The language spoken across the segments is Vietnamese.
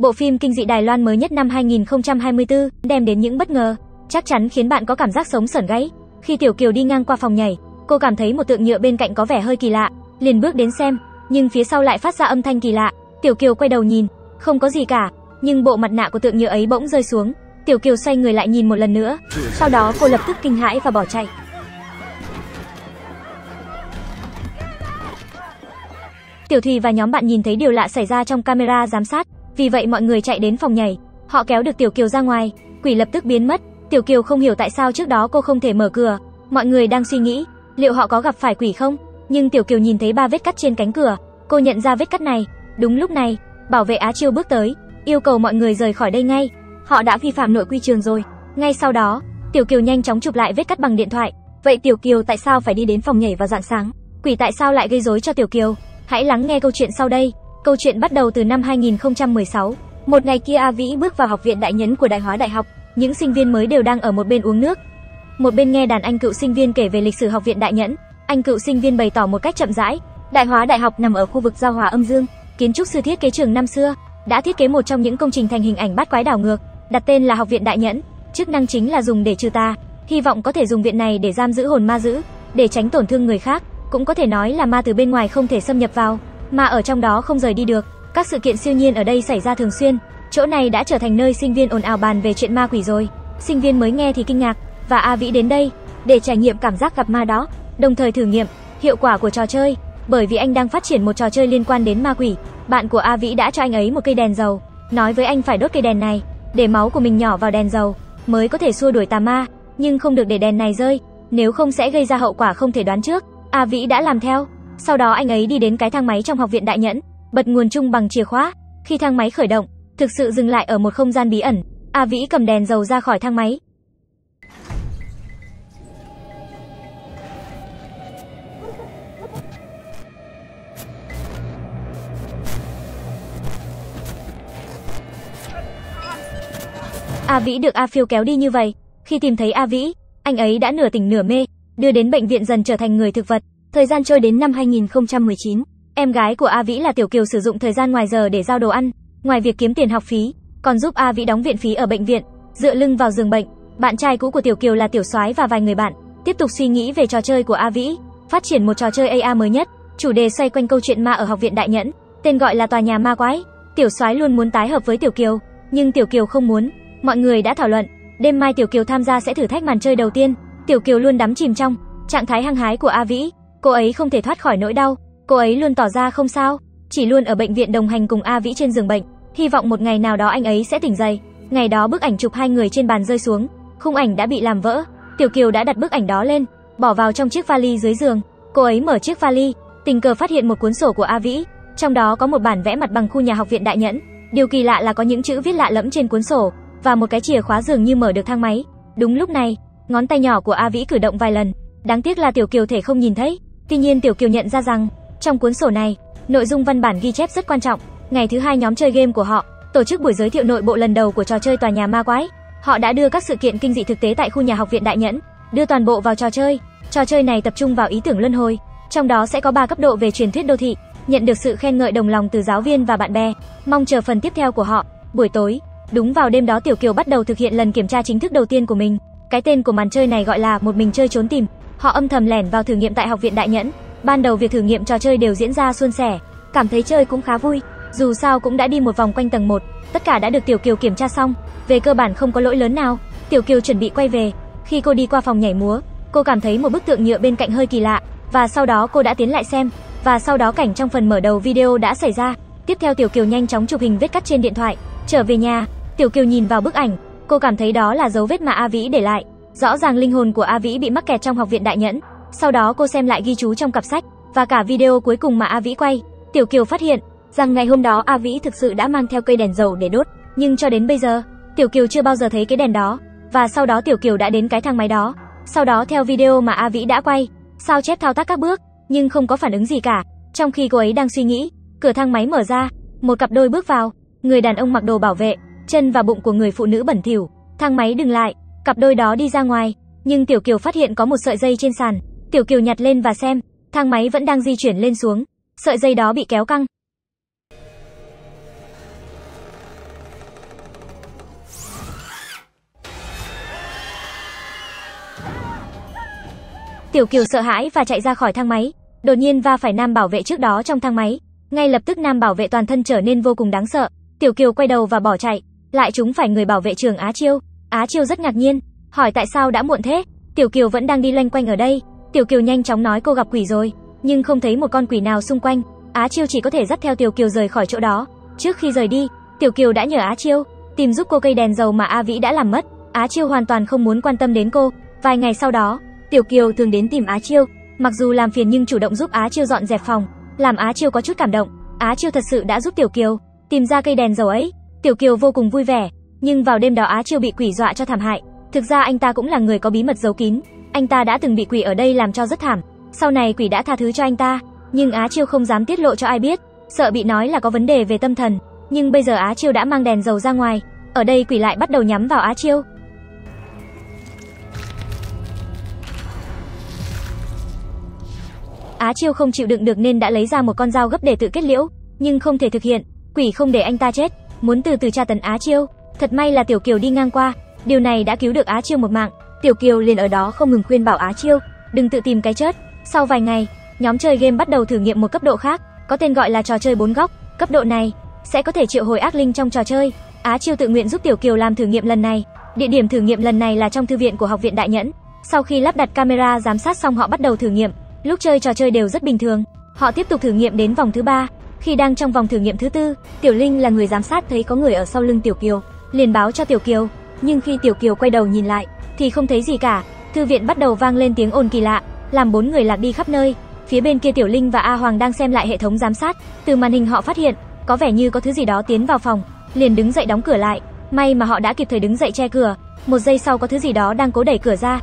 Bộ phim kinh dị Đài Loan mới nhất năm 2024 đem đến những bất ngờ, chắc chắn khiến bạn có cảm giác sống sởn gáy. Khi Tiểu Kiều đi ngang qua phòng nhảy, cô cảm thấy một tượng nhựa bên cạnh có vẻ hơi kỳ lạ, liền bước đến xem, nhưng phía sau lại phát ra âm thanh kỳ lạ. Tiểu Kiều quay đầu nhìn, không có gì cả, nhưng bộ mặt nạ của tượng nhựa ấy bỗng rơi xuống. Tiểu Kiều xoay người lại nhìn một lần nữa, sau đó cô lập tức kinh hãi và bỏ chạy. Tiểu Thùy và nhóm bạn nhìn thấy điều lạ xảy ra trong camera giám sát, vì vậy mọi người chạy đến phòng nhảy. Họ kéo được Tiểu Kiều ra ngoài, quỷ lập tức biến mất. Tiểu Kiều không hiểu tại sao trước đó cô không thể mở cửa. Mọi người đang suy nghĩ, liệu họ có gặp phải quỷ không? Nhưng Tiểu Kiều nhìn thấy 3 vết cắt trên cánh cửa, cô nhận ra vết cắt này. Đúng lúc này, bảo vệ Á Chiêu bước tới, yêu cầu mọi người rời khỏi đây ngay. Họ đã vi phạm nội quy trường rồi. Ngay sau đó, Tiểu Kiều nhanh chóng chụp lại vết cắt bằng điện thoại. Vậy Tiểu Kiều tại sao phải đi đến phòng nhảy vào rạng sáng? Quỷ tại sao lại gây rối cho Tiểu Kiều? Hãy lắng nghe câu chuyện sau đây. Câu chuyện bắt đầu từ năm 2016. Một ngày kia A Vĩ bước vào học viện Đại Nhẫn của Đại Hóa Đại học. Những sinh viên mới đều đang ở một bên uống nước, một bên nghe đàn anh cựu sinh viên kể về lịch sử học viện Đại Nhẫn. Anh cựu sinh viên bày tỏ một cách chậm rãi. Đại Hóa Đại học nằm ở khu vực giao hòa âm dương. Kiến trúc sư thiết kế trường năm xưa đã thiết kế một trong những công trình thành hình ảnh bát quái đảo ngược, đặt tên là Học viện Đại Nhẫn. Chức năng chính là dùng để trừ tà, hy vọng có thể dùng viện này để giam giữ hồn ma dữ, để tránh tổn thương người khác. Cũng có thể nói là ma từ bên ngoài không thể xâm nhập vào, mà ở trong đó không rời đi được. Các sự kiện siêu nhiên ở đây xảy ra thường xuyên. Chỗ này đã trở thành nơi sinh viên ồn ào bàn về chuyện ma quỷ rồi. Sinh viên mới nghe thì kinh ngạc, và A Vĩ đến đây để trải nghiệm cảm giác gặp ma đó, đồng thời thử nghiệm hiệu quả của trò chơi, bởi vì anh đang phát triển một trò chơi liên quan đến ma quỷ. Bạn của A Vĩ đã cho anh ấy một cây đèn dầu, nói với anh phải đốt cây đèn này, để máu của mình nhỏ vào đèn dầu mới có thể xua đuổi tà ma, nhưng không được để đèn này rơi, nếu không sẽ gây ra hậu quả không thể đoán trước. A Vĩ đã làm theo. Sau đó anh ấy đi đến cái thang máy trong Học viện Đại Nhẫn, bật nguồn chung bằng chìa khóa. Khi thang máy khởi động, thực sự dừng lại ở một không gian bí ẩn. A Vĩ cầm đèn dầu ra khỏi thang máy. A Vĩ được A Phiêu kéo đi như vậy. Khi tìm thấy A Vĩ, anh ấy đã nửa tỉnh nửa mê, đưa đến bệnh viện dần trở thành người thực vật. Thời gian trôi đến năm 2019, em gái của A Vĩ là Tiểu Kiều sử dụng thời gian ngoài giờ để giao đồ ăn, ngoài việc kiếm tiền học phí, còn giúp A Vĩ đóng viện phí ở bệnh viện. Dựa lưng vào giường bệnh, bạn trai cũ của Tiểu Kiều là Tiểu Soái và vài người bạn tiếp tục suy nghĩ về trò chơi của A Vĩ, phát triển một trò chơi AR mới nhất, chủ đề xoay quanh câu chuyện ma ở Học viện Đại Nhẫn, tên gọi là Tòa nhà ma quái. Tiểu Soái luôn muốn tái hợp với Tiểu Kiều, nhưng Tiểu Kiều không muốn. Mọi người đã thảo luận, đêm mai Tiểu Kiều tham gia sẽ thử thách màn chơi đầu tiên. Tiểu Kiều luôn đắm chìm trong trạng thái hăng hái của A Vĩ, cô ấy không thể thoát khỏi nỗi đau, cô ấy luôn tỏ ra không sao, chỉ luôn ở bệnh viện đồng hành cùng A Vĩ trên giường bệnh, hy vọng một ngày nào đó anh ấy sẽ tỉnh dậy. Ngày đó bức ảnh chụp hai người trên bàn rơi xuống, khung ảnh đã bị làm vỡ. Tiểu Kiều đã đặt bức ảnh đó lên, bỏ vào trong chiếc vali dưới giường. Cô ấy mở chiếc vali, tình cờ phát hiện một cuốn sổ của A Vĩ, trong đó có một bản vẽ mặt bằng khu nhà Học viện Đại Nhẫn. Điều kỳ lạ là có những chữ viết lạ lẫm trên cuốn sổ, và một cái chìa khóa dường như mở được thang máy. Đúng lúc này, ngón tay nhỏ của A Vĩ cử động vài lần, đáng tiếc là Tiểu Kiều thể không nhìn thấy. Tuy nhiên Tiểu Kiều nhận ra rằng, trong cuốn sổ này, nội dung văn bản ghi chép rất quan trọng. Ngày thứ hai nhóm chơi game của họ tổ chức buổi giới thiệu nội bộ lần đầu của trò chơi Tòa nhà ma quái. Họ đã đưa các sự kiện kinh dị thực tế tại khu nhà Học viện Đại Nhẫn, đưa toàn bộ vào trò chơi. Trò chơi này tập trung vào ý tưởng luân hồi, trong đó sẽ có 3 cấp độ về truyền thuyết đô thị, nhận được sự khen ngợi đồng lòng từ giáo viên và bạn bè. Mong chờ phần tiếp theo của họ. Buổi tối, đúng vào đêm đó Tiểu Kiều bắt đầu thực hiện lần kiểm tra chính thức đầu tiên của mình. Cái tên của màn chơi này gọi là một mình chơi trốn tìm. Họ âm thầm lẻn vào thử nghiệm tại Học viện Đại Nhẫn. Ban đầu việc thử nghiệm trò chơi đều diễn ra suôn sẻ, cảm thấy chơi cũng khá vui. Dù sao cũng đã đi một vòng quanh tầng 1, tất cả đã được Tiểu Kiều kiểm tra xong, về cơ bản không có lỗi lớn nào. Tiểu Kiều chuẩn bị quay về. Khi cô đi qua phòng nhảy múa, cô cảm thấy một bức tượng nhựa bên cạnh hơi kỳ lạ, và sau đó cô đã tiến lại xem, và sau đó cảnh trong phần mở đầu video đã xảy ra. Tiếp theo Tiểu Kiều nhanh chóng chụp hình vết cắt trên điện thoại. Trở về nhà, Tiểu Kiều nhìn vào bức ảnh, cô cảm thấy đó là dấu vết mà A Vĩ để lại. Rõ ràng linh hồn của A Vĩ bị mắc kẹt trong Học viện Đại Nhẫn. Sau đó cô xem lại ghi chú trong cặp sách và cả video cuối cùng mà A Vĩ quay. Tiểu Kiều phát hiện rằng ngày hôm đó A Vĩ thực sự đã mang theo cây đèn dầu để đốt, nhưng cho đến bây giờ, Tiểu Kiều chưa bao giờ thấy cái đèn đó. Và sau đó Tiểu Kiều đã đến cái thang máy đó. Sau đó theo video mà A Vĩ đã quay, sao chép thao tác các bước, nhưng không có phản ứng gì cả. Trong khi cô ấy đang suy nghĩ, cửa thang máy mở ra, một cặp đôi bước vào. Người đàn ông mặc đồ bảo vệ, chân và bụng của người phụ nữ bẩn thỉu. Thang máy dừng lại, cặp đôi đó đi ra ngoài, nhưng Tiểu Kiều phát hiện có một sợi dây trên sàn. Tiểu Kiều nhặt lên và xem, thang máy vẫn đang di chuyển lên xuống, sợi dây đó bị kéo căng. Tiểu Kiều sợ hãi và chạy ra khỏi thang máy, đột nhiên va phải nam bảo vệ trước đó trong thang máy. Ngay lập tức nam bảo vệ toàn thân trở nên vô cùng đáng sợ. Tiểu Kiều quay đầu và bỏ chạy, lại trúng phải người bảo vệ Trường Á Chiêu. Á Chiêu rất ngạc nhiên, hỏi tại sao đã muộn thế. Tiểu Kiều vẫn đang đi loanh quanh ở đây. Tiểu Kiều nhanh chóng nói cô gặp quỷ rồi, nhưng không thấy một con quỷ nào xung quanh. Á Chiêu chỉ có thể dắt theo Tiểu Kiều rời khỏi chỗ đó. Trước khi rời đi, Tiểu Kiều đã nhờ Á Chiêu tìm giúp cô cây đèn dầu mà A Vĩ đã làm mất. Á Chiêu hoàn toàn không muốn quan tâm đến cô. Vài ngày sau đó, Tiểu Kiều thường đến tìm Á Chiêu, mặc dù làm phiền nhưng chủ động giúp Á Chiêu dọn dẹp phòng, làm Á Chiêu có chút cảm động. Á Chiêu thật sự đã giúp Tiểu Kiều tìm ra cây đèn dầu ấy. Tiểu Kiều vô cùng vui vẻ, nhưng vào đêm đó Á Chiêu bị quỷ dọa cho thảm hại. Thực ra anh ta cũng là người có bí mật giấu kín, anh ta đã từng bị quỷ ở đây làm cho rất thảm. Sau này quỷ đã tha thứ cho anh ta, nhưng Á Chiêu không dám tiết lộ cho ai biết, sợ bị nói là có vấn đề về tâm thần. Nhưng bây giờ Á Chiêu đã mang đèn dầu ra ngoài, ở đây quỷ lại bắt đầu nhắm vào Á Chiêu. Á Chiêu không chịu đựng được nên đã lấy ra một con dao gấp để tự kết liễu, nhưng không thể thực hiện, quỷ không để anh ta chết, muốn từ từ tra tấn Á Chiêu. Thật may là Tiểu Kiều đi ngang qua, điều này đã cứu được Á Chiêu một mạng. Tiểu Kiều liền ở đó không ngừng khuyên bảo Á Chiêu đừng tự tìm cái chết. Sau vài ngày, nhóm chơi game bắt đầu thử nghiệm một cấp độ khác, có tên gọi là trò chơi 4 góc. Cấp độ này sẽ có thể triệu hồi ác linh trong trò chơi. Á Chiêu tự nguyện giúp Tiểu Kiều làm thử nghiệm lần này. Địa điểm thử nghiệm lần này là trong thư viện của Học viện Đại Nhẫn. Sau khi lắp đặt camera giám sát xong, họ bắt đầu thử nghiệm. Lúc chơi trò chơi đều rất bình thường. Họ tiếp tục thử nghiệm đến vòng thứ 3. Khi đang trong vòng thử nghiệm thứ 4, Tiểu Linh là người giám sát thấy có người ở sau lưng Tiểu Kiều, liền báo cho Tiểu Kiều. Nhưng khi Tiểu Kiều quay đầu nhìn lại thì không thấy gì cả. Thư viện bắt đầu vang lên tiếng ồn kỳ lạ, làm 4 người lạc đi khắp nơi. Phía bên kia Tiểu Linh và A Hoàng đang xem lại hệ thống giám sát. Từ màn hình họ phát hiện có vẻ như có thứ gì đó tiến vào phòng, liền đứng dậy đóng cửa lại. May mà họ đã kịp thời đứng dậy che cửa. Một giây sau có thứ gì đó đang cố đẩy cửa ra.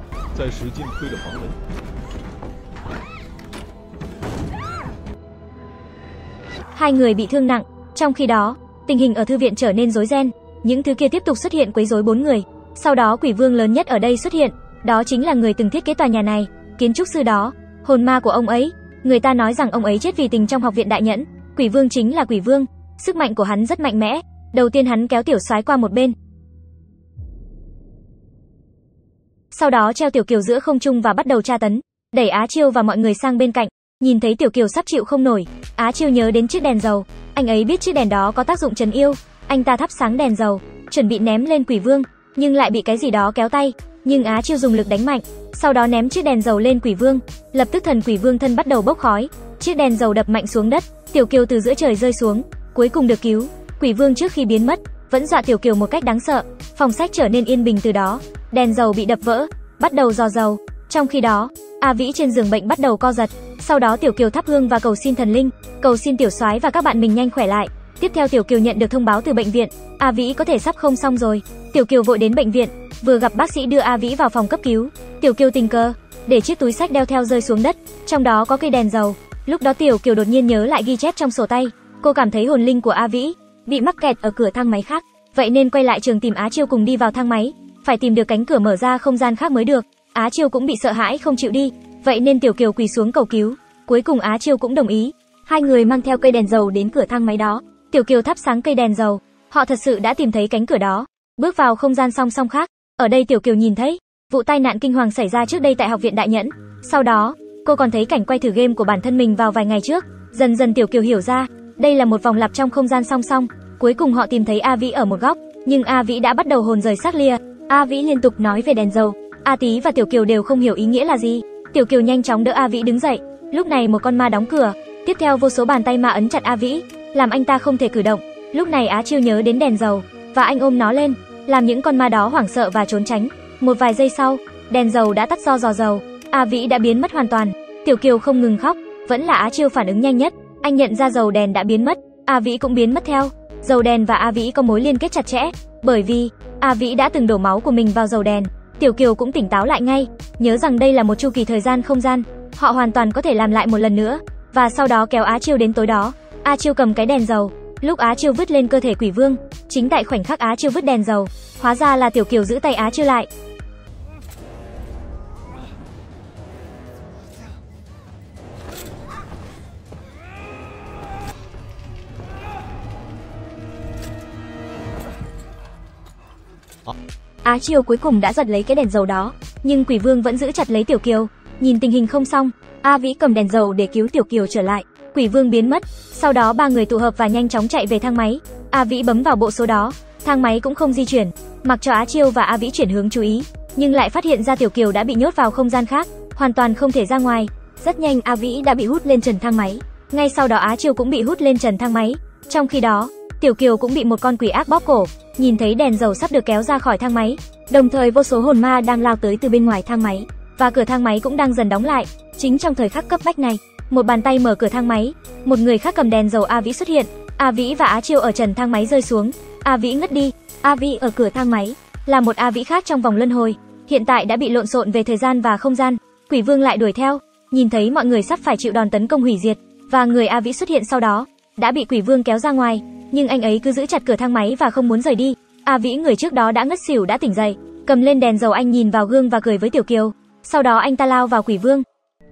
Hai người bị thương nặng. Trong khi đó, tình hình ở thư viện trở nên rối ren. Những thứ kia tiếp tục xuất hiện quấy rối 4 người. Sau đó quỷ vương lớn nhất ở đây xuất hiện, đó chính là người từng thiết kế tòa nhà này, kiến trúc sư đó, hồn ma của ông ấy. Người ta nói rằng ông ấy chết vì tình trong Học viện Đại Nhẫn. Quỷ vương chính là quỷ vương, sức mạnh của hắn rất mạnh mẽ. Đầu tiên hắn kéo Tiểu Soái qua một bên, sau đó treo Tiểu Kiều giữa không trung và bắt đầu tra tấn, đẩy Á Chiêu và mọi người sang bên cạnh. Nhìn thấy Tiểu Kiều sắp chịu không nổi, Á Chiêu nhớ đến chiếc đèn dầu. Anh ấy biết chiếc đèn đó có tác dụng trấn yêu. Anh ta thắp sáng đèn dầu, chuẩn bị ném lên quỷ vương, nhưng lại bị cái gì đó kéo tay. Nhưng Á Chiêu dùng lực đánh mạnh, sau đó ném chiếc đèn dầu lên quỷ vương. Lập tức thần quỷ vương thân bắt đầu bốc khói. Chiếc đèn dầu đập mạnh xuống đất, Tiểu Kiều từ giữa trời rơi xuống, cuối cùng được cứu. Quỷ vương trước khi biến mất vẫn dọa Tiểu Kiều một cách đáng sợ. Phòng sách trở nên yên bình từ đó. Đèn dầu bị đập vỡ, bắt đầu rò dầu. Trong khi đó, A Vĩ trên giường bệnh bắt đầu co giật. Sau đó Tiểu Kiều thắp hương và cầu xin thần linh, cầu xin Tiểu Soái và các bạn mình nhanh khỏe lại. Tiếp theo Tiểu Kiều nhận được thông báo từ bệnh viện, A Vĩ có thể sắp không xong rồi. Tiểu Kiều vội đến bệnh viện, vừa gặp bác sĩ đưa A Vĩ vào phòng cấp cứu. Tiểu Kiều tình cờ để chiếc túi sách đeo theo rơi xuống đất, trong đó có cây đèn dầu. Lúc đó Tiểu Kiều đột nhiên nhớ lại ghi chép trong sổ tay. Cô cảm thấy hồn linh của A Vĩ bị mắc kẹt ở cửa thang máy khác, vậy nên quay lại trường tìm Á Chiêu cùng đi vào thang máy. Phải tìm được cánh cửa mở ra không gian khác mới được. Á Chiêu cũng bị sợ hãi không chịu đi, vậy nên Tiểu Kiều quỳ xuống cầu cứu. Cuối cùng Á Chiêu cũng đồng ý. Hai người mang theo cây đèn dầu đến cửa thang máy đó. Tiểu Kiều thắp sáng cây đèn dầu. Họ thật sự đã tìm thấy cánh cửa đó, bước vào không gian song song khác. Ở đây Tiểu Kiều nhìn thấy vụ tai nạn kinh hoàng xảy ra trước đây tại Học viện Đại Nhẫn. Sau đó, cô còn thấy cảnh quay thử game của bản thân mình vào vài ngày trước. Dần dần Tiểu Kiều hiểu ra, đây là một vòng lặp trong không gian song song. Cuối cùng họ tìm thấy A Vĩ ở một góc, nhưng A Vĩ đã bắt đầu hồn rời xác lìa. A Vĩ liên tục nói về đèn dầu. A Tí và Tiểu Kiều đều không hiểu ý nghĩa là gì. Tiểu Kiều nhanh chóng đỡ A Vĩ đứng dậy. Lúc này một con ma đóng cửa, tiếp theo vô số bàn tay ma ấn chặt A Vĩ, làm anh ta không thể cử động. Lúc này Á Chiêu nhớ đến đèn dầu và anh ôm nó lên, làm những con ma đó hoảng sợ và trốn tránh. Một vài giây sau, đèn dầu đã tắt do rò dầu, A Vĩ đã biến mất hoàn toàn. Tiểu Kiều không ngừng khóc, vẫn là Á Chiêu phản ứng nhanh nhất. Anh nhận ra dầu đèn đã biến mất, A Vĩ cũng biến mất theo. Dầu đèn và A Vĩ có mối liên kết chặt chẽ, bởi vì A Vĩ đã từng đổ máu của mình vào dầu đèn. Tiểu Kiều cũng tỉnh táo lại ngay, nhớ rằng đây là một chu kỳ thời gian không gian, họ hoàn toàn có thể làm lại một lần nữa. Và sau đó kéo Á Chiêu đến tối đó. Á Chiêu cầm cái đèn dầu, lúc Á Chiêu vứt lên cơ thể quỷ vương, chính tại khoảnh khắc Á Chiêu vứt đèn dầu, hóa ra là Tiểu Kiều giữ tay Á Chiêu lại. Á Chiêu cuối cùng đã giật lấy cái đèn dầu đó, nhưng quỷ vương vẫn giữ chặt lấy Tiểu Kiều. Nhìn tình hình không xong, A Vĩ cầm đèn dầu để cứu Tiểu Kiều trở lại. Quỷ vương biến mất, sau đó ba người tụ hợp và nhanh chóng chạy về thang máy. A Vĩ bấm vào bộ số đó, thang máy cũng không di chuyển, mặc cho Á Chiêu và A Vĩ chuyển hướng chú ý, nhưng lại phát hiện ra Tiểu Kiều đã bị nhốt vào không gian khác, hoàn toàn không thể ra ngoài. Rất nhanh A Vĩ đã bị hút lên trần thang máy. Ngay sau đó Á Chiêu cũng bị hút lên trần thang máy. Trong khi đó, Tiểu Kiều cũng bị một con quỷ ác bóp cổ. Nhìn thấy đèn dầu sắp được kéo ra khỏi thang máy, đồng thời vô số hồn ma đang lao tới từ bên ngoài thang máy, và cửa thang máy cũng đang dần đóng lại. Chính trong thời khắc cấp bách này, một bàn tay mở cửa thang máy, một người khác cầm đèn dầu A Vĩ xuất hiện. A Vĩ và Á Chiêu ở trần thang máy rơi xuống. A Vĩ ngất đi. A Vĩ ở cửa thang máy là một A Vĩ khác trong vòng luân hồi, hiện tại đã bị lộn xộn về thời gian và không gian. Quỷ vương lại đuổi theo, nhìn thấy mọi người sắp phải chịu đòn tấn công hủy diệt, và người A Vĩ xuất hiện sau đó đã bị quỷ vương kéo ra ngoài, nhưng anh ấy cứ giữ chặt cửa thang máy và không muốn rời đi. A Vĩ người trước đó đã ngất xỉu đã tỉnh dậy, cầm lên đèn dầu, anh nhìn vào gương và cười với Tiểu Kiều. Sau đó anh ta lao vào quỷ vương.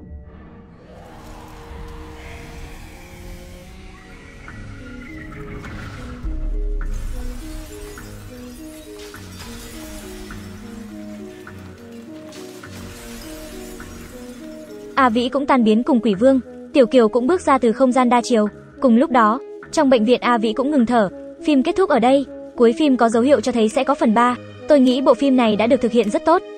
A Vĩ cũng tan biến cùng quỷ vương. Tiểu Kiều cũng bước ra từ không gian đa chiều. Cùng lúc đó, trong bệnh viện A Vĩ cũng ngừng thở. Phim kết thúc ở đây. Cuối phim có dấu hiệu cho thấy sẽ có phần 3. Tôi nghĩ bộ phim này đã được thực hiện rất tốt.